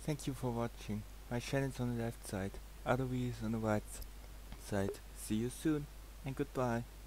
Thank you for watching. My channel is on the left side, Adobe is on the right side. See you soon and goodbye.